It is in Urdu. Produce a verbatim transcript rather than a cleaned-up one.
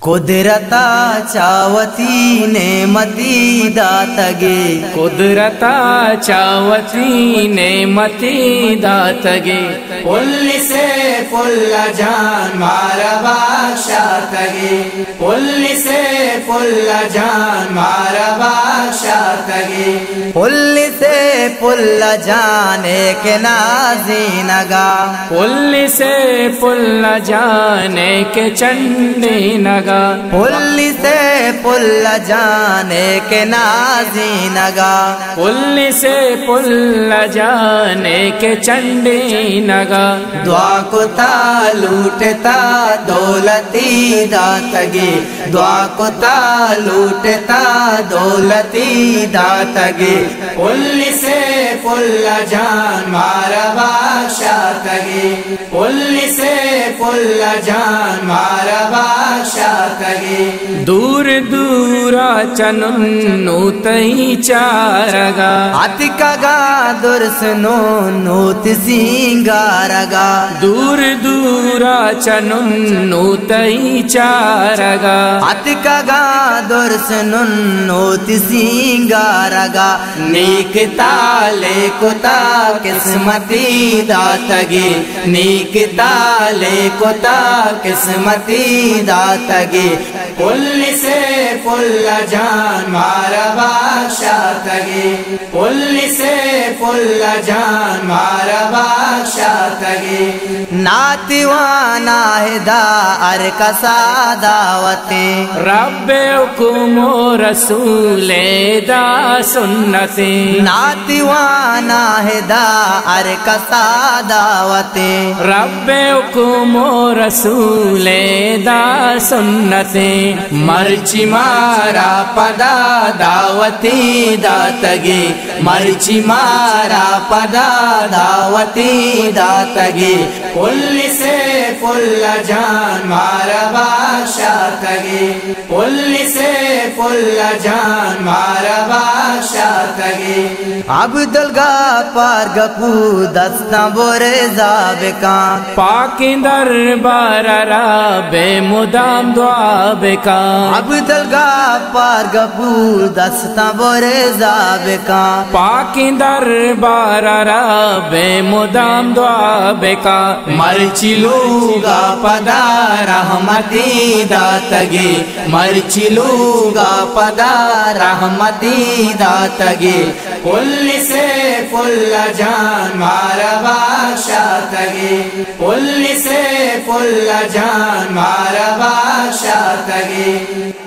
قدرتا چاوتی نعمتی داتگے قدرتا چاوتی نعمتی داتگے پل سے پل جان مارا بادشاہتگے پل سے پل جان مارا بادشاہتگے پل سے پل جان ایک نازینگا پل سے پل جانے کے چنڈی نگا پل سے پل جانے کے نازینگا پل سے پل جانے کے چنڈی نگا دعا کو تا لوٹتا دولتی داتگے دعا کو تا لوٹتا دولتی داتگے پل سے پل جان مارا بادشاہتگے پل سے پل جان مارا بادشاہتگے دور دورا چننو تئی چارگا اتکگا درسنو نوت سینگارگا دور دورا چننو تئی چارگا اتکگا درسنو نوت سینگارگا نیک تالے کتا قسمتی داتگے نیک تالے کتا قسمتی داتگے پل سے پل جان مارا بادشاہتگے پل سے پل جان مارا بادشاہتگے ناتوانا ہدا ارکسا دعوتیں رب حکم و رسول دا سنتیں ناتوانا ہدا ارکسا دعوتیں رب حکم و رسول دا سنتیں مرچی مارا پدا دعوتی داتگے مرچی مارا پدا دعوتی داتگے پل سے پل جان مارا بادشاہتگے پل سے پل جان مارا بادشاہتگے عبدالگا پار گپو دستا بورے زابکاں پاک دربار را بے مدام دعا بکا عبدالگا پار گپو دستا بورے زابکاں پاک دربار را بے مدام دعا بکا مرچی لوگا پدا رحمتی داتگے مرچی لوگا پدا رحمتی داتگے پل سے پل جان مارا بادشاہتگے پل سے پل جان مارا بادشاہتگے